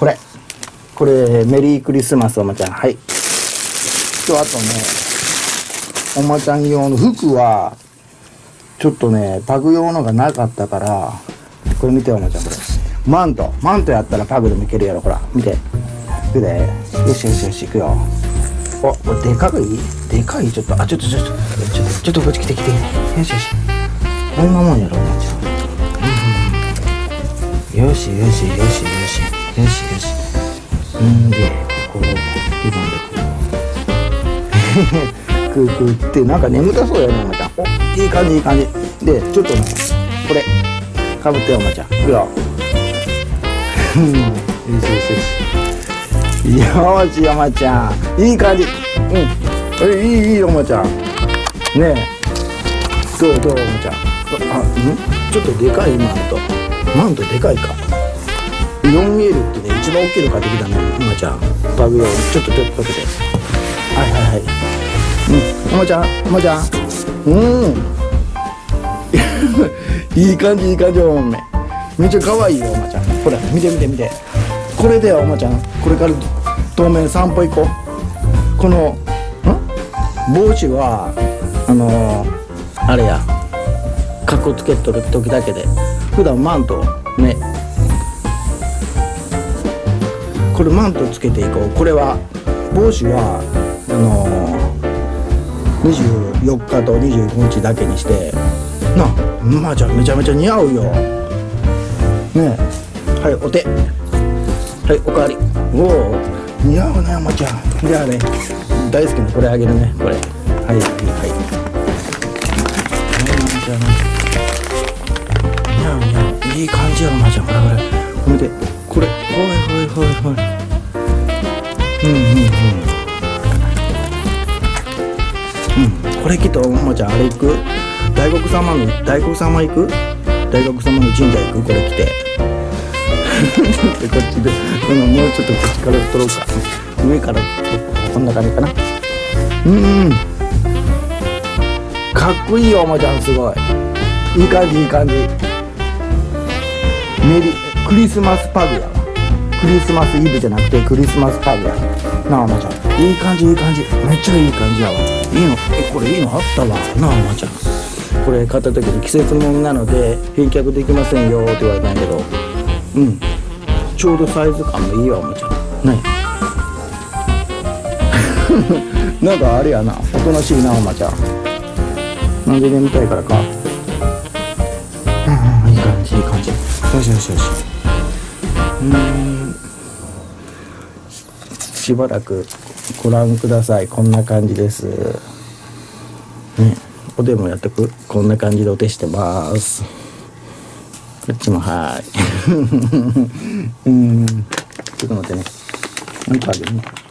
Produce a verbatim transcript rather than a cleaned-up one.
これこれメリークリスマスおまちゃん。はい。とあとね、おまちゃん用の服はちょっとねパグ用のがなかったから、これ見ておまちゃん、これマントマントやったらパグでもいけるやろ。ほら見て、いくで。よしよしよし、いくよ。お、これでかいでかい。ちょっと、あ、ちょっとちょっとちょっとちょっとこっち来て来て。よしよし、こんなもんやろおまちゃん。うん、よしよしよしよしよしよし。んでこうリボンでこうくうくうって、なんか眠たそうやねおまちゃん。お、いい感じいい感じで、ちょっとねこれかぶってよおまちゃん。いくよ。よしよしよしよし、おまちゃんいい感じ。うん、え、いいいいおまちゃんねえ。どうどうおまちゃん。あ、んちょっとでかいマント。マントでかいか。 よんエル ってね、一番大きいの買ってきたねおまちゃん。パグ用。ちょっとちょっとかけて。はいはいはい。うん、おまちゃんおまちゃん、うんいい感じいい感じ。おめめっちゃ可愛いよおまちゃん。ほら見て見て見て、これでよおまちゃん。これから当面散歩行こう。このん帽子はあのー、あれや、かっこつけとる時だけで、普段マントね、これマントつけていこう。これは帽子はあのー、にじゅうよっかとにじゅうごにちだけにしてな。まあちゃんめちゃめちゃ似合うよねえ。はい、お手。はい、おかわり。おお、似合うねおまちゃん。じゃあね、大好きなこれあげるね、これ。はいはいはい。じゃあね、似合う似合う、いい感じやおまちゃん。ほらほら見て、これほいほいほいほい。うんうんうんうん、これきっとおまちゃんあれ行く、大黒様の大黒様行く大黒様の神社行く。これ着てでこっちで、うん、もうちょっとこっちから撮ろうか。上から撮こんな感じかな。うんかっこいいよおまちゃん。すごいいい感じいい感じ。メリクリスマスパグやわ。クリスマスイブじゃなくてクリスマスパグやなあおまちゃん。いい感じいい感じ、めっちゃいい感じやわ。いいの、え、これいいのあったわなあおまちゃん。これ買った時に季節物なので返却できませんよって言われたんやけど、うん、ちょうどサイズ感もいいわおまちゃんねなんかあれやな、おとなしいなおまちゃん。なんで眠たいからか。うんうん、いい感じいい感じ。よしよしよし。うーん、しばらくご覧ください。こんな感じですね。お手もやってく。こんな感じでお手してます。こっちもはいうん、ちょっと待ってね。なんかあるね。